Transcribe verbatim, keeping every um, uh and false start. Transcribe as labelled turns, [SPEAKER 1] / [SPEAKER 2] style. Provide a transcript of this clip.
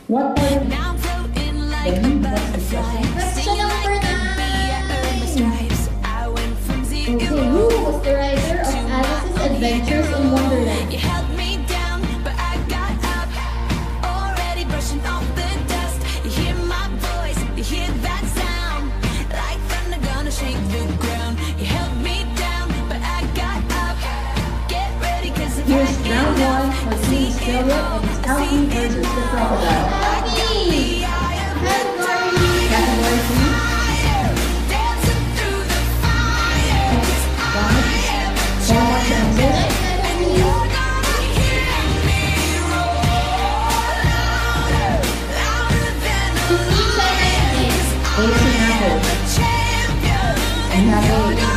[SPEAKER 1] What part of then what's the question?
[SPEAKER 2] Question number nine.
[SPEAKER 1] Okay, who was the writer of Alice's Adventures in Wonderland?
[SPEAKER 3] You held me down, but I got up. Already brushing off the dust. You hear my voice, you hear that sound. Like thunder gonna shake the ground. You held me down, but I got up. Get ready, cause if
[SPEAKER 1] Here's
[SPEAKER 3] I
[SPEAKER 1] round
[SPEAKER 3] get
[SPEAKER 1] one
[SPEAKER 3] up,
[SPEAKER 1] for
[SPEAKER 3] I
[SPEAKER 1] Team
[SPEAKER 3] see
[SPEAKER 1] Australia
[SPEAKER 3] it all.
[SPEAKER 1] and
[SPEAKER 3] I
[SPEAKER 1] Scouting
[SPEAKER 3] see
[SPEAKER 1] versus
[SPEAKER 3] it
[SPEAKER 1] the
[SPEAKER 3] all.
[SPEAKER 1] Crocodile.
[SPEAKER 3] I got the eye of the
[SPEAKER 1] Category three.
[SPEAKER 3] fire, dancing through the fire. 'Cause I am a
[SPEAKER 1] Four more chances.
[SPEAKER 3] and you're gonna hear me roar louder, louder than a lion. 'Cause
[SPEAKER 1] Ace and
[SPEAKER 3] I am
[SPEAKER 1] Apple.
[SPEAKER 3] a champion,
[SPEAKER 1] And have eight.